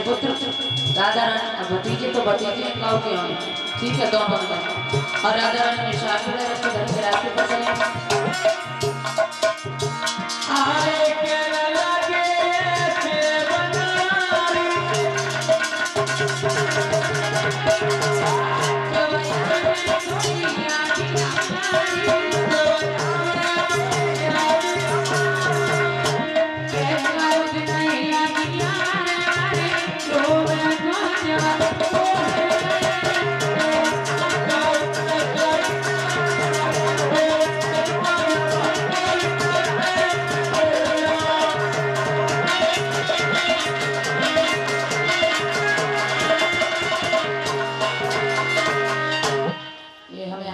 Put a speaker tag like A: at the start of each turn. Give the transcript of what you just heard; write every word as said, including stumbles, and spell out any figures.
A: पुत्र राधा रानी और भतीजे तो भतीजे काऊ के हों ठीक है दोनों और राधा रानी ने शादी में रखते घर के रास्ते पर चले आए के लगे से बनारी